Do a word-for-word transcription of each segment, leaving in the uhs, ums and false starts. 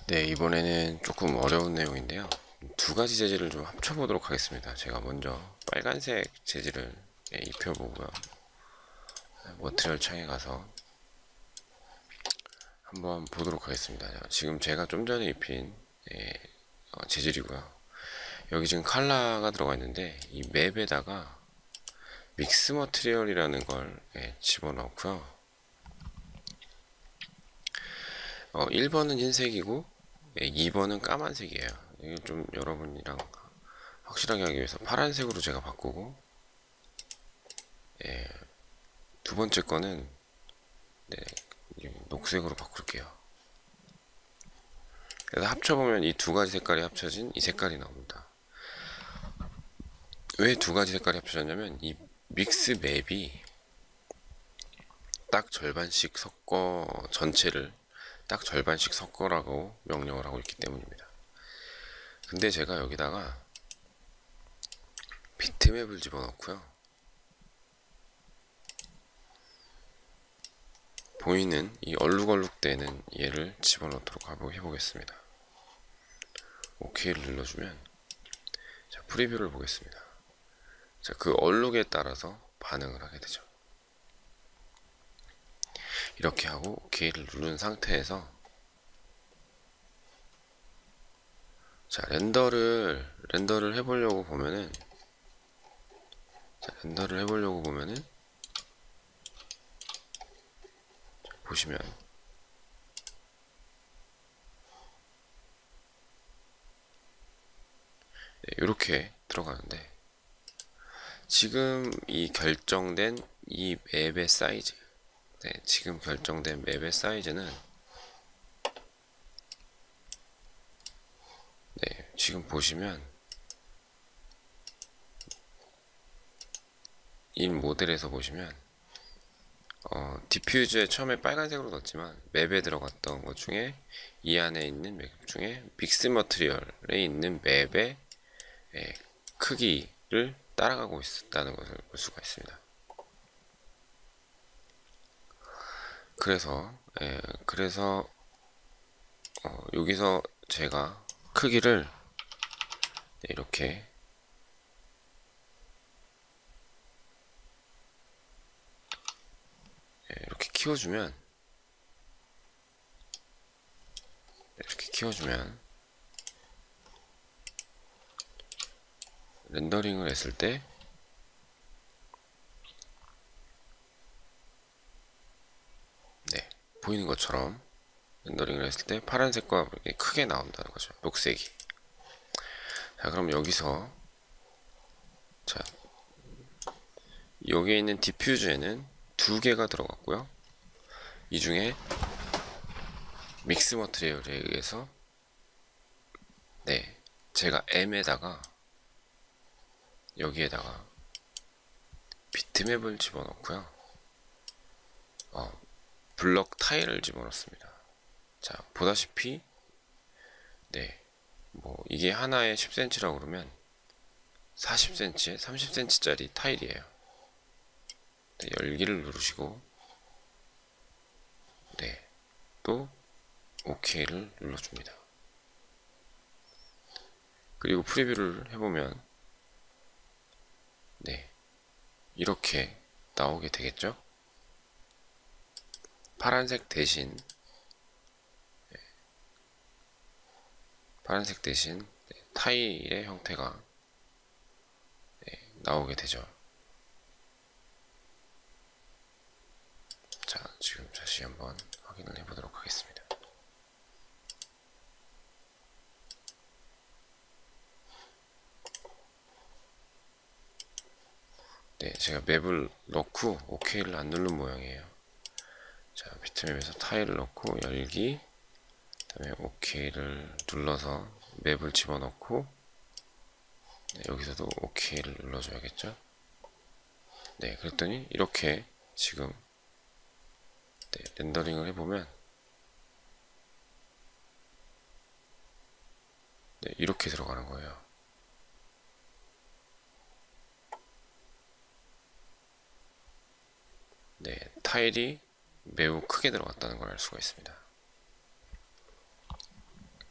네, 이번에는 조금 어려운 내용인데요. 두 가지 재질을 좀 합쳐보도록 하겠습니다. 제가 먼저 빨간색 재질을 예, 입혀보고요. 머티리얼 창에 가서 한번 보도록 하겠습니다. 지금 제가 좀 전에 입힌 예, 어, 재질이고요. 여기 지금 컬러가 들어가 있는데 이 맵에다가 믹스 머티리얼이라는 걸 예, 집어넣고요. 어, 일 번은 흰색이고 예, 이 번은 까만색이에요. 이게 좀 여러분이랑 확실하게 하기 위해서 파란색으로 제가 바꾸고, 예, 두 번째 거는 네, 녹색으로 바꿀게요. 그래서 합쳐보면 이 두 가지 색깔이 합쳐진 이 색깔이 나옵니다. 왜 두 가지 색깔이 합쳐졌냐면 이 믹스 맵이 딱 절반씩 섞어, 전체를 딱 절반씩 섞어라고 명령을 하고 있기 때문입니다. 근데 제가 여기다가 비트맵을 집어넣고요. 보이는 이 얼룩얼룩대는 얘를 집어넣도록 해보겠습니다. 오케이를 눌러주면 자, 프리뷰를 보겠습니다. 자, 그 얼룩에 따라서 반응을 하게 되죠. 이렇게 하고 오케이를 누른 상태에서 자, 렌더를 렌더를 해보려고 보면은 자, 렌더를 해보려고 보면은 자, 보시면 네, 이렇게 들어가는데 지금 이 결정된 이 맵의 사이즈 네, 지금 결정된 맵의 사이즈는 네, 지금 보시면 이 모델에서 보시면 어, 디퓨즈에 처음에 빨간색으로 넣었지만 맵에 들어갔던 것 중에 이 안에 있는 맵 중에 믹스 머티리얼에 있는 맵의 예, 크기를 따라가고 있다는 것을 볼 수가 있습니다. 그래서 예, 그래서 어, 여기서 제가 크기를 네, 이렇게 예, 이렇게 키워주면 이렇게 키워주면 렌더링을 했을 때 네, 보이는 것처럼 렌더링을 했을 때 파란색과 크게 나온다는 거죠. 녹색이. 자, 그럼 여기서 자, 여기에 있는 디퓨즈에는 두 개가 들어갔고요. 이 중에 믹스 머티리얼에 의해서 네, 제가 M에다가 여기에다가 비트맵을 집어넣고요. 어, 블럭 타일을 집어넣습니다. 자, 보다시피 네, 뭐 이게 하나에 십 센티미터라고 그러면 사십 센티미터에 삼십 센티미터짜리 타일이에요. 네, 열기를 누르시고 네, 또 오케이를 눌러줍니다. 그리고 프리뷰를 해보면 네, 이렇게 나오게 되겠죠? 파란색 대신 네, 파란색 대신 네, 타일의 형태가 네, 나오게 되죠. 자, 지금 다시 한번 확인을 해보도록 하겠습니다. 네, 제가 맵을 넣고 오케이를 안 누른 모양이에요. 자, 비트맵에서 타일을 넣고 열기, 그 다음에 오케이를 눌러서 맵을 집어넣고 네, 여기서도 오케이를 눌러줘야겠죠. 네, 그랬더니 이렇게 지금 네, 렌더링을 해보면 네, 이렇게 들어가는 거예요. 네, 타일이 매우 크게 들어갔다는 걸 알 수가 있습니다.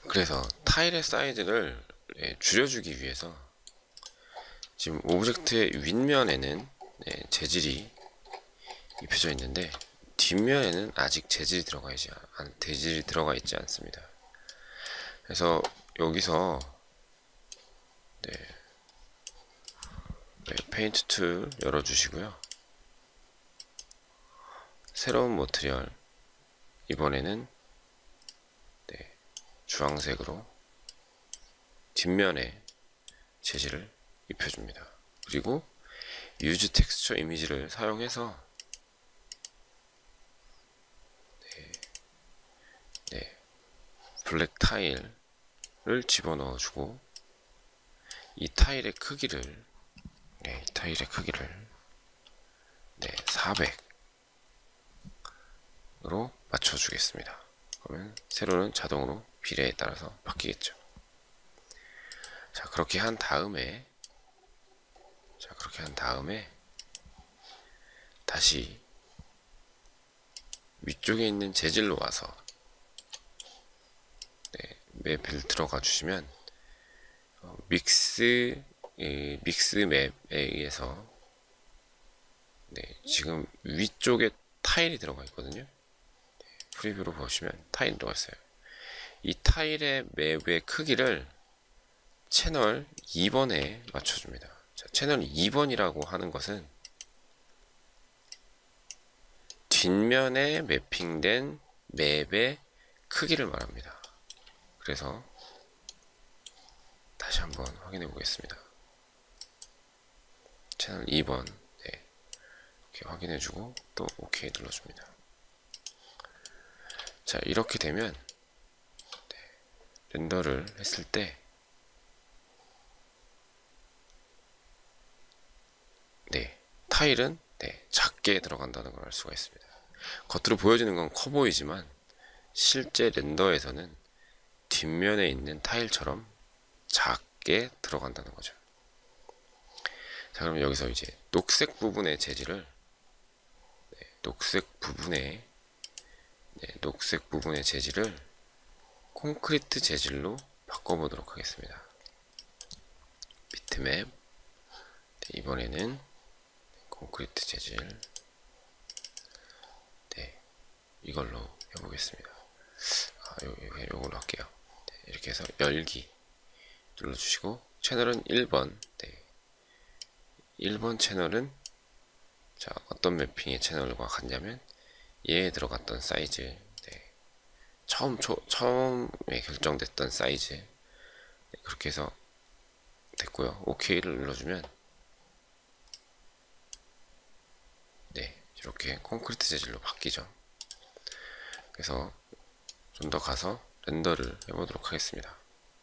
그래서 타일의 사이즈를 예, 줄여주기 위해서 지금 오브젝트의 윗면에는 네, 재질이 입혀져 있는데 뒷면에는 아직 재질이 들어가 있지, 안, 재질이 들어가 있지 않습니다. 그래서 여기서 네, 네, 페인트 툴 열어주시고요. 새로운 모트리얼, 이번에는 네, 주황색으로 뒷면에 재질을 입혀줍니다. 그리고 유즈 텍스처 이미지를 사용해서 네, 네, 블랙 타일을 집어넣어주고 이 타일의 크기를 네, 이 타일의 크기를 네, 사백으로 맞춰주겠습니다. 그러면 세로는 자동으로 비례에 따라서 바뀌겠죠. 자, 그렇게 한 다음에 자, 그렇게 한 다음에 다시 위쪽에 있는 재질로 와서 네, 맵을 들어가 주시면 어, 믹스 이, 믹스 맵에 의해서 네, 지금 위쪽에 타일이 들어가 있거든요. 네, 프리뷰로 보시면 타일이 들어가 있어요. 이 타일의 맵의 크기를 채널 이 번에 맞춰줍니다. 자, 채널 이 번이라고 하는 것은 뒷면에 매핑된 맵의 크기를 말합니다. 그래서 다시 한번 확인해 보겠습니다. 채널 이 번 네, 이렇게 확인해 주고 또 OK 눌러줍니다. 자, 이렇게 되면 네, 렌더를 했을 때 네, 타일은 네, 작게 들어간다는 걸 알 수가 있습니다. 겉으로 보여지는 건 커 보이지만 실제 렌더에서는 뒷면에 있는 타일처럼 작게 들어간다는 거죠. 자, 그럼 여기서 이제 녹색 부분의 재질을 네, 녹색 부분의 네, 녹색 부분의 재질을 콘크리트 재질로 바꿔보도록 하겠습니다. 비트맵 네, 이번에는 콘크리트 재질 네, 이걸로 해보겠습니다. 아, 요, 요, 요걸로 할게요. 네, 이렇게 해서 열기 눌러주시고 채널은 일 번 네, 일 번 채널은 자, 어떤 매핑의 채널과 같냐면 얘에 들어갔던 사이즈 네, 처음 초, 처음에 결정됐던 사이즈 네, 그렇게 해서 됐고요. OK를 눌러주면 네, 이렇게 콘크리트 재질로 바뀌죠. 그래서 좀 더 가서 렌더를 해보도록 하겠습니다.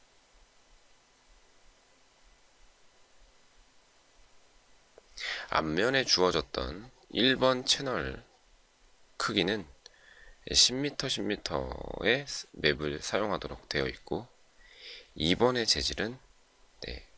앞면에 주어졌던 일 번 채널 크기는 십 미터 십 미터의 맵을 사용하도록 되어 있고 이 번의 재질은 네,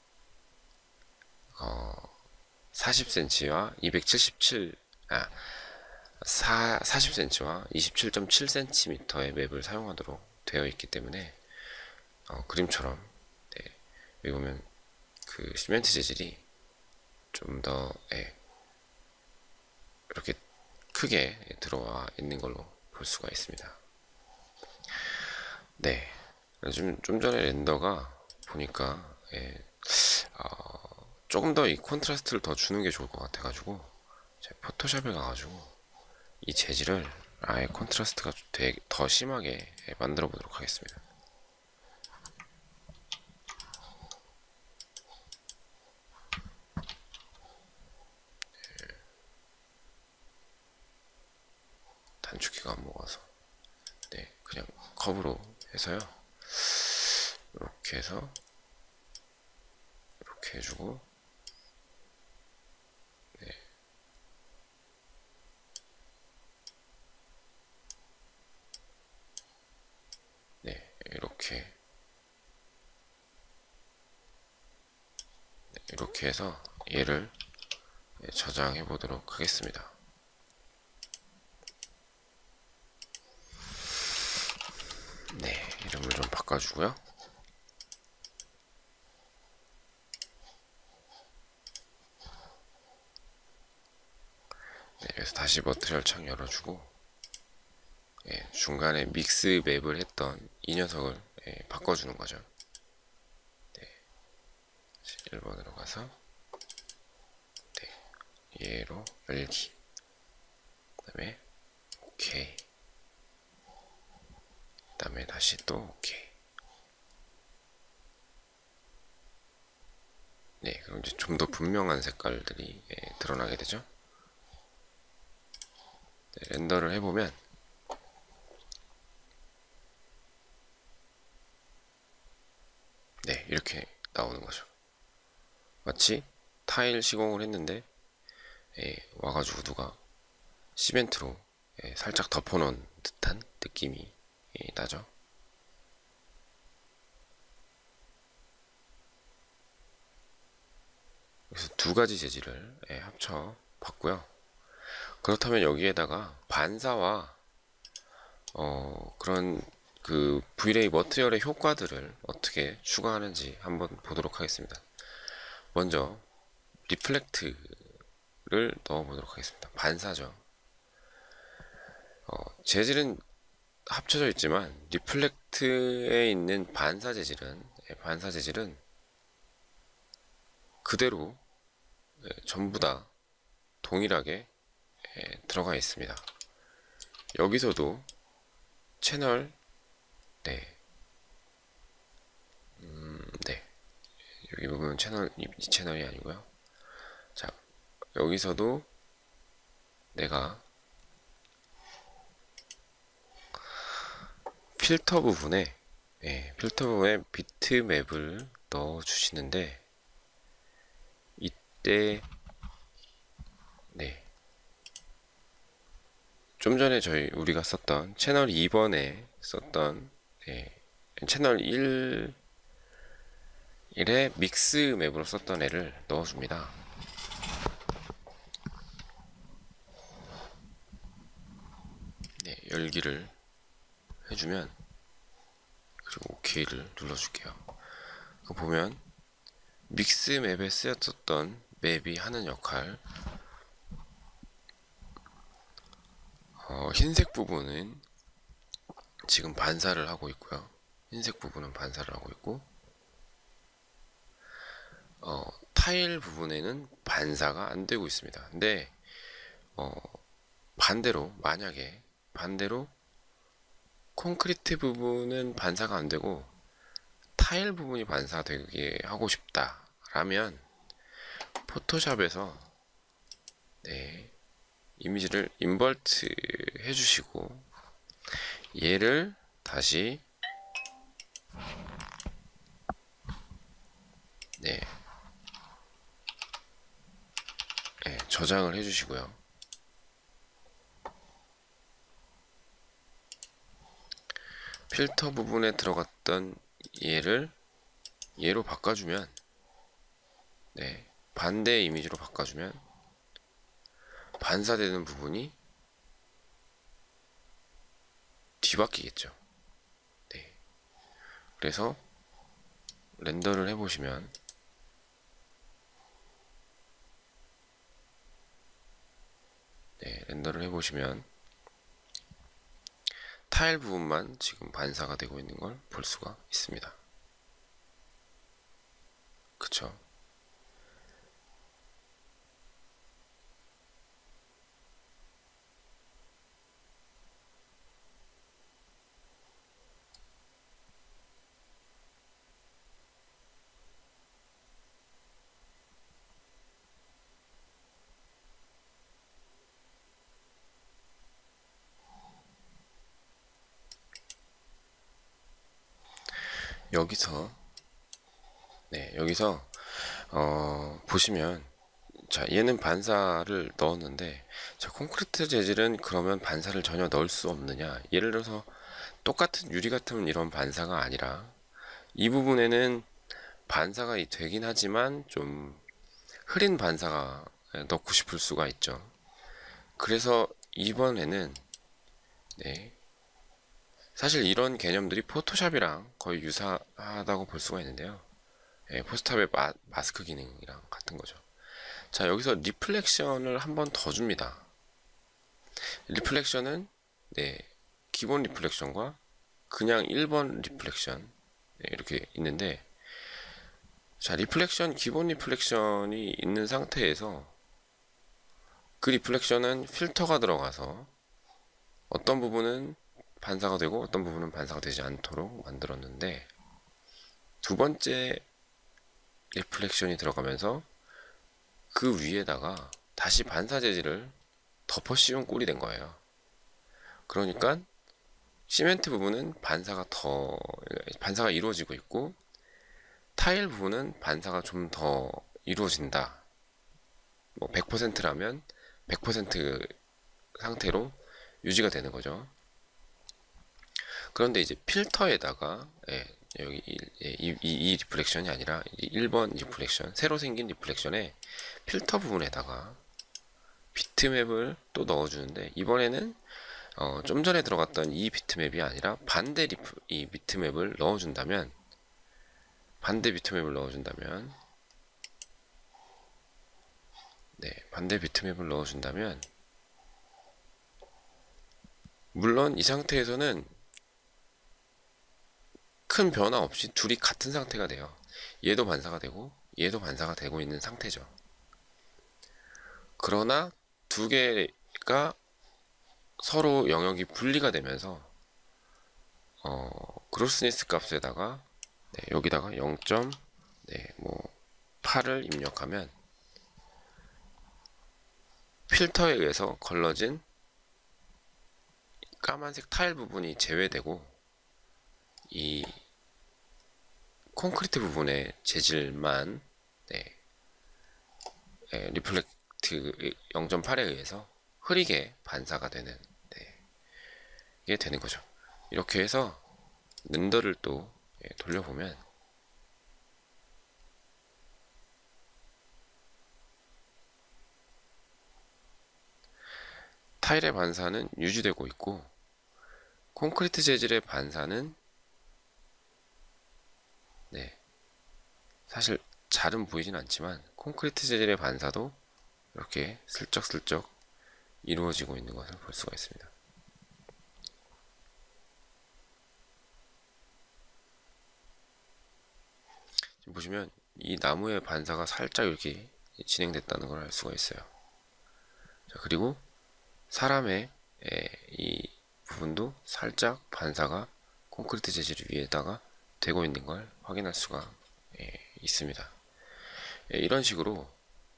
어, 사십 센티미터와 이백칠십칠 아, 사십 센티미터와 이십칠 점 칠 센티미터의 맵을 사용하도록 되어 있기 때문에 어, 그림처럼 네, 여기 보면 그 시멘트 재질이 좀 더 예, 이렇게 크게 들어와 있는 걸로 볼 수가 있습니다. 네, 좀, 좀 전에 렌더가 보니까 예, 어, 조금 더 이 콘트라스트를 더 주는 게 좋을 것 같아가지고 제가 포토샵에 가가지고 이 재질을 아예 콘트라스트가 되게 더 심하게 만들어 보도록 하겠습니다. 단축키가 안 먹어서 네, 그냥 컵으로 해서요. 이렇게 해서 이렇게 해주고 네, 네 이렇게 네, 이렇게 해서 얘를 저장해 보도록 하겠습니다. 네, 이름을 좀 바꿔 바꿔주고요. 네, 그래서 다시 머티리얼 창 열어주고, 예, 중간에 믹스 맵을 했던 이 녀석을 예, 바꿔주는 거죠. 네, 일 번으로 가서 네, 얘로 열기, 그 다음에 오케이, 그 다음에 다시 또 오케이. 네, 그럼 이제 좀 더 분명한 색깔들이 예, 드러나게 되죠. 네, 렌더를 해보면 네, 이렇게 나오는 거죠. 마치 타일 시공을 했는데 예, 와가지고 누가 시멘트로 예, 살짝 덮어놓은 듯한 느낌이 예, 나죠. 그래서 두 가지 재질을 예, 합쳐 봤고요. 그렇다면 여기에다가 반사와 어, 그런 그 브이레이 머티리얼의 효과들을 어떻게 추가하는지 한번 보도록 하겠습니다. 먼저 리플렉트를 넣어보도록 하겠습니다. 반사죠. 어, 재질은 합쳐져 있지만 리플렉트에 있는 반사 재질은 예, 반사 재질은 그대로 예, 전부 다 동일하게 예, 들어가 있습니다. 여기서도 채널 네, 음, 네, 여기 보면 채널 이, 이 채널이 아니고요. 자, 여기서도 내가 필터 부분에 예, 필터 부분에 비트맵을 넣어 주시는데 이때 네, 좀 전에 저희 우리가 썼던 채널 이 번에 썼던 네, 채널 일 의 믹스 맵으로 썼던 애를 넣어줍니다. 네, 열기를 해주면 그리고 오케이를 눌러줄게요. 그 보면 믹스 맵에 쓰였던 맵이 하는 역할 어, 흰색 부분은 지금 반사를 하고 있고요. 흰색 부분은 반사를 하고 있고 어, 타일 부분에는 반사가 안 되고 있습니다. 근데 어, 반대로 만약에 반대로 콘크리트 부분은 반사가 안 되고 타일 부분이 반사되게 하고 싶다 라면 포토샵에서 네, 이미지를 인버트 해주시고 얘를 다시 네, 네, 저장을 해주시고요. 필터 부분에 들어갔던 얘를 얘로 바꿔주면 네, 반대 이미지로 바꿔주면 반사되는 부분이 뒤바뀌겠죠. 네. 그래서 렌더를 해보시면 네, 렌더를 해보시면 타일 부분만 지금 반사가 되고 있는 걸 볼 수가 있습니다. 그쵸? 여기서 네, 여기서 어, 보시면 자, 얘는 반사를 넣었는데 자, 콘크리트 재질은 그러면 반사를 전혀 넣을 수 없느냐? 예를 들어서 똑같은 유리 같은 이런 반사가 아니라 이 부분에는 반사가 되긴 하지만 좀 흐린 반사가 넣고 싶을 수가 있죠. 그래서 이번에는 네, 사실 이런 개념들이 포토샵이랑 거의 유사하다고 볼 수가 있는데요. 예, 포토샵의 마, 마스크 기능이랑 같은 거죠. 자, 여기서 리플렉션을 한 번 더 줍니다. 리플렉션은 네, 기본 리플렉션과 그냥 일 번 리플렉션 네, 이렇게 있는데, 자, 리플렉션, 기본 리플렉션이 있는 상태에서 그 리플렉션은 필터가 들어가서 어떤 부분은 반사가 되고 어떤 부분은 반사가 되지 않도록 만들었는데, 두 번째 리플렉션이 들어가면서 그 위에다가 다시 반사 재질을 덮어 씌운 꼴이 된 거예요. 그러니까 시멘트 부분은 반사가 더 반사가 이루어지고 있고, 타일 부분은 반사가 좀 더 이루어진다. 뭐 백 퍼센트라면 백 퍼센트 상태로 유지가 되는 거죠. 그런데 이제 필터에다가 예, 여기 이, 이, 이 리플렉션이 아니라 일 번 리플렉션, 새로 생긴 리플렉션에 필터 부분에다가 비트맵을 또 넣어주는데, 이번에는 어, 좀 전에 들어갔던 이 비트맵이 아니라 반대 리프, 이 비트맵을 넣어준다면 반대 비트맵을 넣어준다면 네, 반대 비트맵을 넣어준다면 물론 이 상태에서는 큰 변화 없이 둘이 같은 상태가 돼요. 얘도 반사가 되고 얘도 반사가 되고 있는 상태죠. 그러나 두 개가 서로 영역이 분리가 되면서 어, 그로스니스 값에다가 네, 여기다가 영 점 팔을 입력하면 필터에 의해서 걸러진 까만색 타일 부분이 제외되고 이 콘크리트 부분의 재질만 네, 네, 리플렉트 영 점 팔에 의해서 흐리게 반사가 되는 네, 이게 되는 거죠. 이렇게 해서 렌더를 또 예, 돌려보면 타일의 반사는 유지되고 있고, 콘크리트 재질의 반사는 네, 사실 잘은 보이진 않지만 콘크리트 재질의 반사도 이렇게 슬쩍슬쩍 이루어지고 있는 것을 볼 수가 있습니다. 지금 보시면 이 나무의 반사가 살짝 이렇게 진행됐다는 걸 알 수가 있어요. 자, 그리고 사람의 이 부분도 살짝 반사가 콘크리트 재질 위에다가 되고 있는 걸 확인할 수가 있습니다. 이런 식으로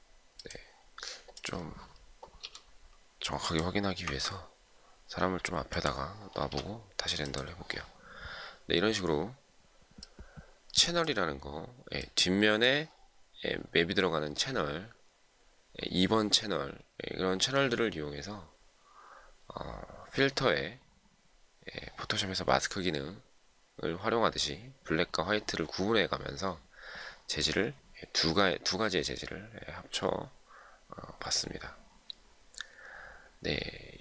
좀 정확하게 확인하기 위해서 사람을 좀 앞에다가 놔보고 다시 렌더를 해볼게요. 네, 이런 식으로 채널이라는 거, 뒷면에 맵이 들어가는 채널, 이 번 채널, 이런 채널들을 이용해서 어, 필터에 포토샵에서 마스크 기능을 활용하듯이 블랙과 화이트를 구분해 가면서 재질을 두, 가, 두 가지의 재질을 합쳐 어, 봤습니다. 네,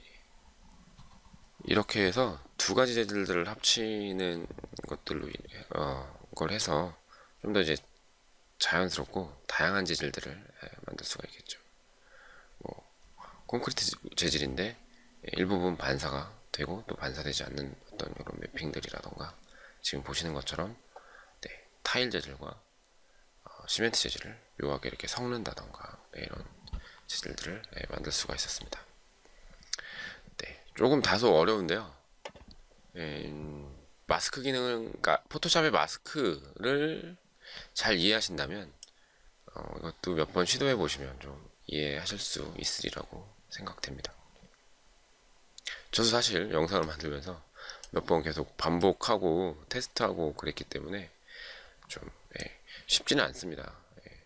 이렇게 해서 두 가지 재질들을 합치는 것들로 어, 걸 해서 좀 더 이제 자연스럽고 다양한 재질들을 만들 수가 있겠죠. 뭐 콘크리트 재질인데 일부분 반사가 되고 또 반사되지 않는 어떤 이런 매핑들이라던가, 지금 보시는 것처럼 네, 타일 재질과 어, 시멘트 재질을 묘하게 이렇게 섞는다던가 네, 이런 재질들을 네, 만들 수가 있었습니다. 네, 조금 다소 어려운데요. 음, 마스크 기능은, 그러니까 포토샵의 마스크를 잘 이해하신다면 어, 이것도 몇 번 시도해 보시면 좀 이해하실 수 있으리라고 생각됩니다. 저도 사실 영상을 만들면서 몇 번 계속 반복하고 테스트하고 그랬기 때문에 좀 예, 쉽지는 않습니다. 예.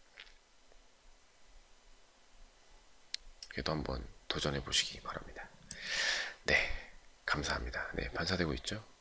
그래도 한번 도전해 보시기 바랍니다. 네, 감사합니다. 네, 반사되고 있죠?